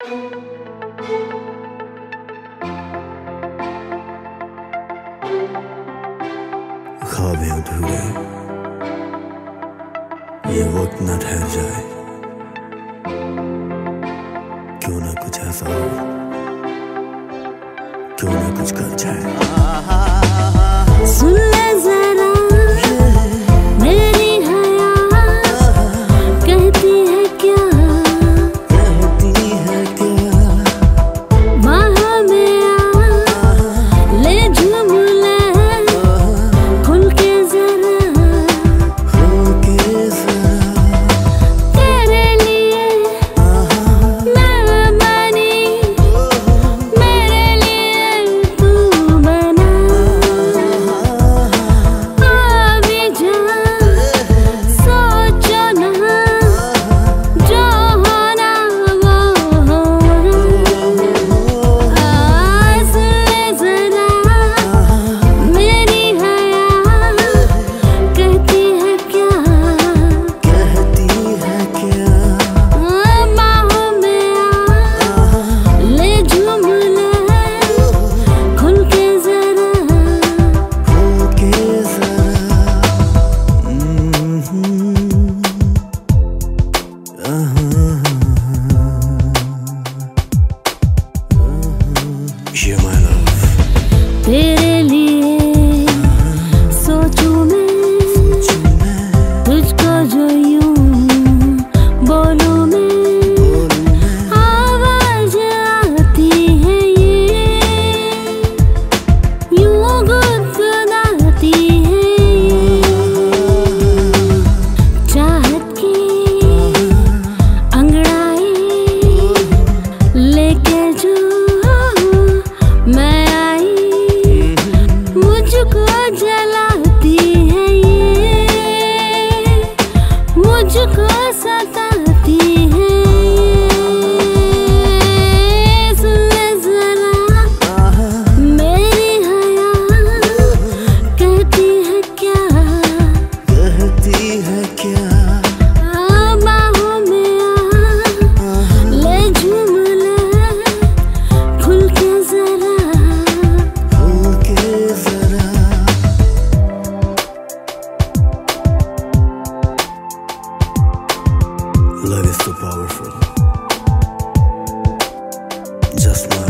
ख्वाब हैं अधूरे, ये वक्त न ठहर जाए, क्यों ना कुछ ऐसा हो, क्यों ना कुछ कर जाए। सुन ले जरा मेरी हया कहती है क्या, कहती है क्या, बाहों में आ ले झूम ले खुल के जरा, हो के जरा तेरे लिए मैं बनी, मेरे लिए तू बना। अभी जा सोचो ना, जो होना वो होना। सुन ले जरा मेरी हया कहती है क्या, कहती है क्या, बाहों में आ ले झूम ले खुल के जरा, हो के जरा। You're my love. तेरे लिए सोचूं मैं तुझको जो यूं बोलूं मैं, आवाज आती है ये यूं गुदगुदाती है ये, चाहत की अंगड़ाई लेके जो मैं आई, मुझको जलाती है ये, मुझको सताती है ये। सुन ले जरा मेरी हया कहती है क्या, कहती है क्या, बाहों में आ ले झूम ले खुल के जरा, हो के जरा। Love is so powerful, just